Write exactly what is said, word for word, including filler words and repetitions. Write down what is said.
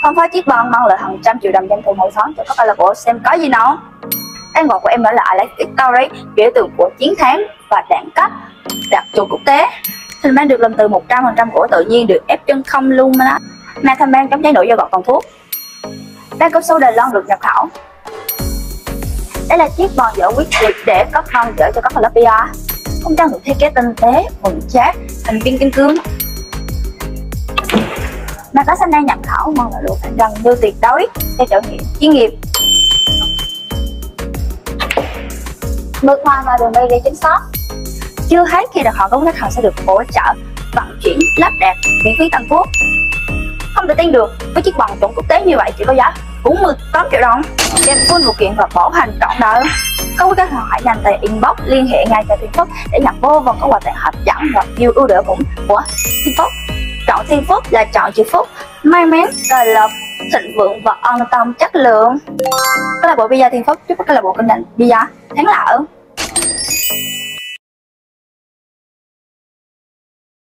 phân phối chiếc bon mang lại hàng trăm triệu đồng doanh thu mỗi tháng cho các câu lạc bộ xem có gì nào. Tên gọi của em đó là Alex Victory, biểu tượng của chiến thắng và đẳng cấp, đặc trù quốc tế. Thanh mang được làm từ một trăm phần trăm gỗ tự nhiên được ép chân không luôn đó. Mà thanh mang chống cháy nổ do gọt bằng thuốc. Đa cao su Đài Loan được nhập khẩu. Đây là chiếc bon dở quyết liệt để cấp bon dở cho các câu lạc bộ. Không trang được thiết kế tinh tế, vững chắc, thành viên kim cương. Mà có xanh đang nhập khẩu mang lại độ gần như tuyệt đối cho trải nghiệm chuyên nghiệp. Mực hoa và đường bay gây chính xác. Chưa hết khi đặt họ công khách hàng sẽ được hỗ trợ vận chuyển, lắp đặt miễn phí tăng thuốc. Không thể tin được với chiếc bằng chuẩn quốc tế như vậy chỉ có giá bốn mươi tám triệu đồng, kèm full phụ kiện và bảo hành trọn đời. Các quý khách hàng hãy nhanh tay inbox liên hệ ngay cho Thiên Phúc để nhận vô vòng có quà tặng hấp dẫn và nhiều ưu đãi cũng của Thiên Phúc. Chọn Thiên Phúc là chọn chữ phúc, may mắn, tài lộc, thịnh vượng và an tâm chất lượng. Câu lạc bộ Bia Thiên Phúc chúc các câu lạc bộ kinh doanh Bia thắng lợi.